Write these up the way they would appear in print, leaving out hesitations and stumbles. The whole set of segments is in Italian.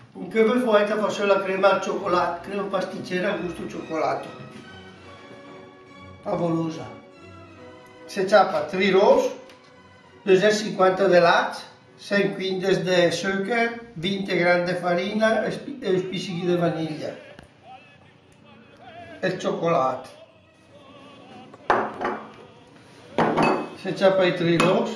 Che per voi che faccio la crema al cioccolato, crema pasticcera a gusto cioccolato. Favolosa. Se ciapa 3 roos, 250 de latte, 100 quintes de suiker, 20 gram de farina e un spicchio di vaniglia. E il cioccolato. Se ciapa i 3 roos,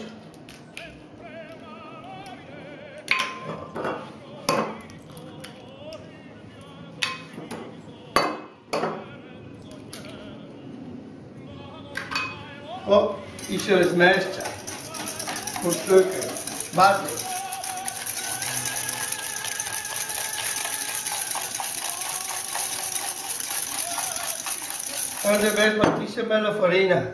oh, die zullen het meeste voor stukken. Water. En dan werd wat kiezen met de farina.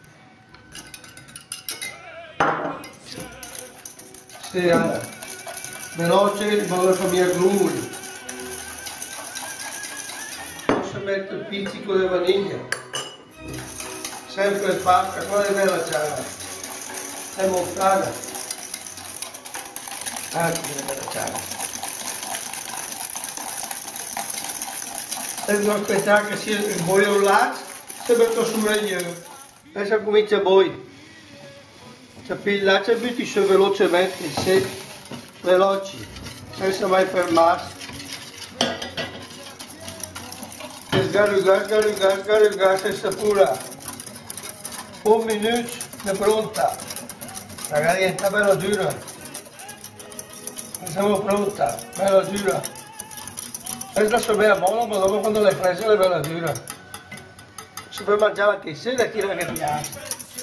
Sia veloce, ma la famiglia grumoli. Posso mettere un pizzico di vaniglia. Sempre fatta, quella è bella ciara, è montata, che bella ciara. E devo aspettare che sia il boiolato, se metto su meglio, adesso comincia a bollire. Là c'è butti su velocemente, se veloci, senza mai fermarsi. E sgarrugar, senza pura. Un minuto è pronta, la gallina è bella dura, siamo pronta, bella dura. Questa è bella buona, ma dopo quando l'hai presa è bella dura. Si può mangiare anche sera chi la che piace.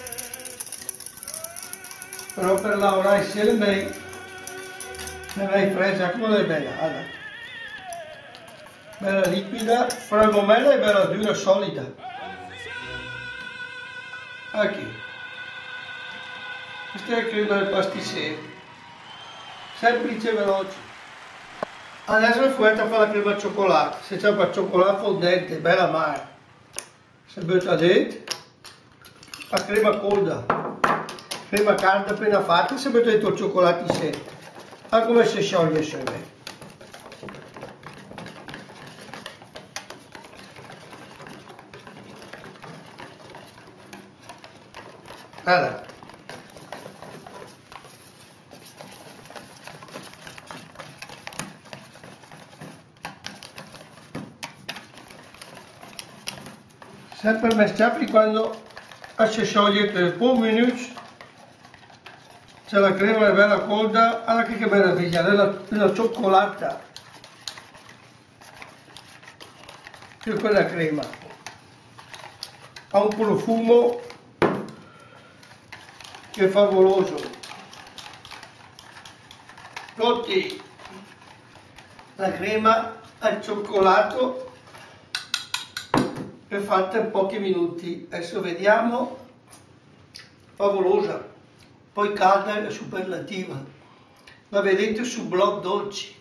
Però per lavorare insieme ne l'hai presa come è bella, allora. Bella liquida, però al momento è bella dura, solida. Aqui. Questa è la crema del pasticcere. Semplice e veloce. Adesso il fumetto fa la crema al cioccolato. Se c'è il cioccolato fondente, bella amara. Si butta dentro. La crema calda. Crema calda appena fatta, si butta dentro il cioccolato in sé. Ma come si scioglie sempre. Allora. Sempre meschiare quando si scioglie per un minuto, c'è la crema è bella calda, allora che meraviglia, la cioccolata, che quella crema, ha un profumo che è favoloso. Pronti, la crema al cioccolato è fatta in pochi minuti. Adesso vediamo, favolosa, poi calda e superlativa. La vedete sul blog Dolci.